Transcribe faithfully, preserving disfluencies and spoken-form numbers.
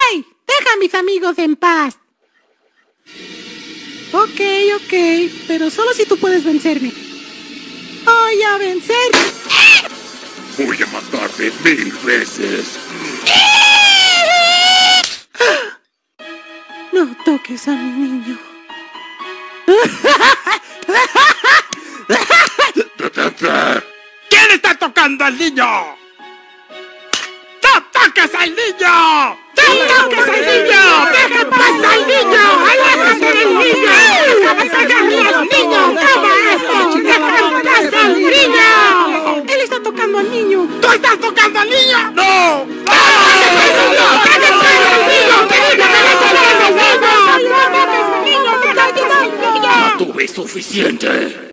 ¡Hey! ¡Deja a mis amigos en paz! Ok, ok, pero solo si tú puedes vencerme. ¡Voy a vencer! Voy a matarte mil veces. No toques a mi niño. ¿Quién está tocando al niño? ¡No toques al niño! ¡No toques al niño! ¡Deja en paz al niño! ¡Aléjate del niño! ¡Déjame al niño! ¡Toma esto! ¡Deja en paz al niño! Él está tocando al niño. ¿Tú estás tocando al niño? ¡No! ¡No! ¡No tuve suficiente!